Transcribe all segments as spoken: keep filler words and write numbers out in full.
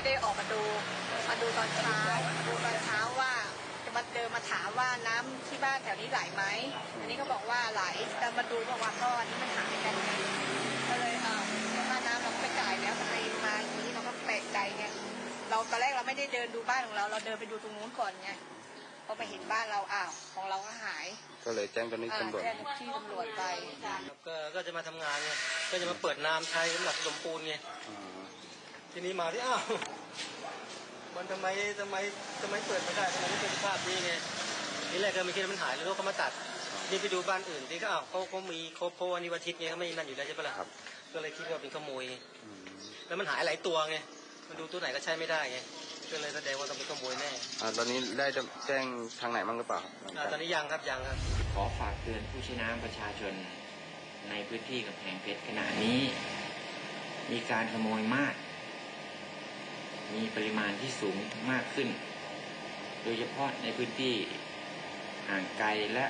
ได้ออกมาดูมาดูตอนเช้าดูตอนเช้าว่าจะมาเดินมาถามว่าน้ำที่บ้านแถวนี้ไหลไหมอันนี้ก็บอกว่าไหลแต่มาดูบอกว่าก็อันนี้มันหายกันไงก็เลยเออค่าน้ำเราก็ไปจ่ายแล้วทำไมมาอย่างนี้เราก็แปลกใจไงเราตอนแรกเราไม่ได้เดินดูบ้านของเราเราเดินไปดูตรงนู้นก่อนไงพอไปเห็นบ้านเราอ้าวของเราก็หายก็เลยแจ้งเจ้าหน้าที่ตำรวจแจ้งที่ตำรวจไปก็ก็จะมาทำงานไงก็จะมาเปิดน้ำใช้สำหรับผสมปูนไงทีนี้มาที่อ้าวมันทำไมทำไมทำไมเปิดไม่ได้ทำไมไม่เป็นสภาพนี้ไงทีแรกก็ไม่คิดว่ามันหายแล้วก็มาตัดนี่ไปดูบ้านอื่นที่ก็อ้าวเขาเขามีครบเพราะวันนี้วันอาทิตย์ไงเขาไม่นั่นอยู่แล้วใช่ปะล่ะครับก็เลยคิดว่าเป็นขโมยแล้วมันหายหลายตัวไงมันดูตัวไหนก็ใช้ไม่ได้ไงก็เลยแสดงว่าต้องเป็นขโมยแน่ตอนนี้ได้แจ้งทางไหนบ้างหรือเปล่าตอนนี้ยังครับยังครับขอฝากเตือนผู้ใช้น้ำประชาชนในพื้นที่กำแพงเพชรขณะนี้มีการขโมยมากมีปริมาณที่สูงมากขึ้นโดยเฉพาะในพื้นที่ห่างไกลและ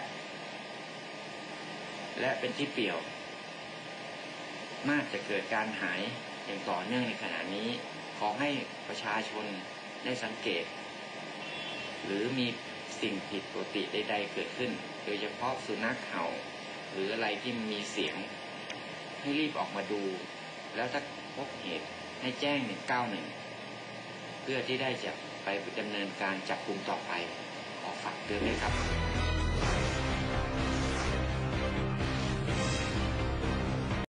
และเป็นที่เปี่ยวน่าจะเกิดการหายอย่างต่อเนื่องในขณะนี้ขอให้ประชาชนได้สังเกตหรือมีสิ่งผิดปกติใดๆเกิดขึ้นโดยเฉพาะสุนัขเห่าหรืออะไรที่มีเสียงให้รีบออกมาดูแล้วถ้าพบเหตุให้แจ้งหนึ่งเก้าหนึ่งเพื่อที่ได้จะไปดำเนินการจับกุมต่อไปขอฝากเตือนด้วยครับ